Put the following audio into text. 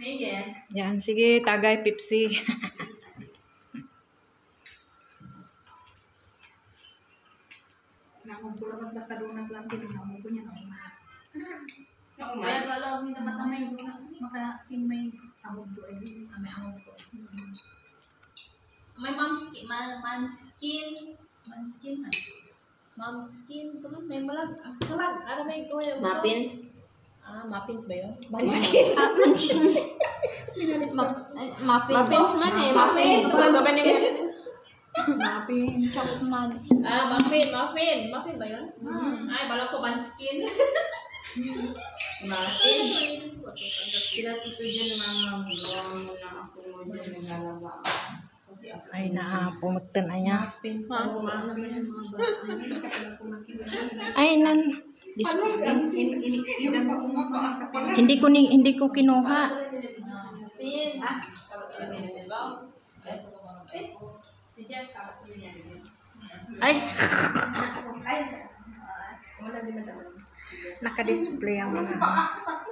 Ayan. Yan, sige, tagay Pepsi. Nakumpulagat basta doon ang plantin, nakumpulagat ko niya, Kaya galaw hindi naman tamay. makakin may sahod do ay may amog ko. May manskin ha. Manskin to may malag. Kalag, ano may ko yung Muffins? muffins ba yun? Manskin. Muffins man eh. Muffin. Muffin, chocolate man. Muffin ba yun? Ay, bala ko manskin. Muffin. Sila tito dyan mga gawa mo na ako mo dyan naglalaba. Ay, pumagtan aya. Ay, hindi ko kinuha. Muffin. Ay. Naka-display ang mga